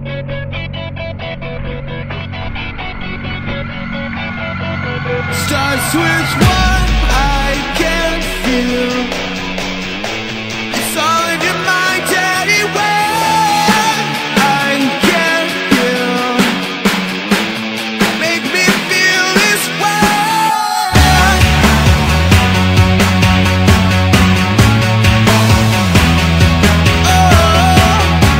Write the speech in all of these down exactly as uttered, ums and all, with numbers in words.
Starts with what I can feel. It's all in your mind anyway. I can feel. Make me feel this way. Oh.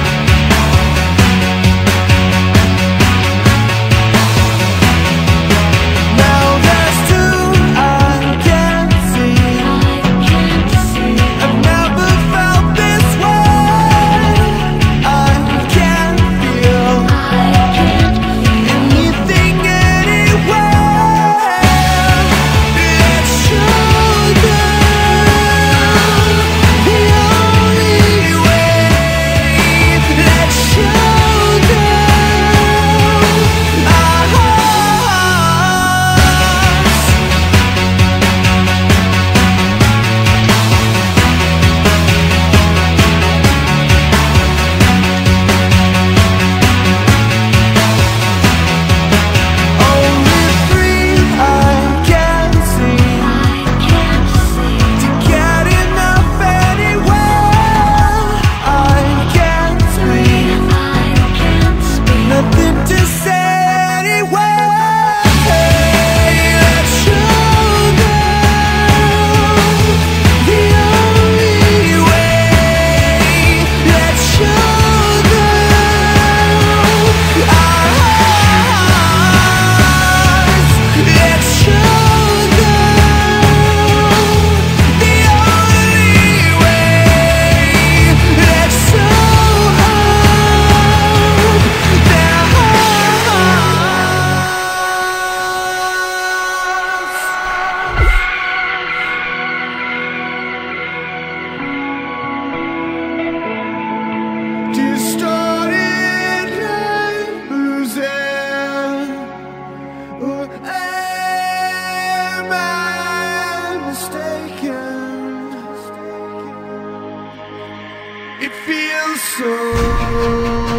Now there's two I can see. I've never felt this way. I can feel anything, anywhere. Let's show them the only way. Let's show them our hearts. Only three I can see. To get enough anywhere. I can't speak. Nothing to say anywhere. Hey, let's show them the only way. Let's show them our hearts. Let's show them the only way. Let's show their hearts. Distorted and losing. Or am I mistaken? It feels so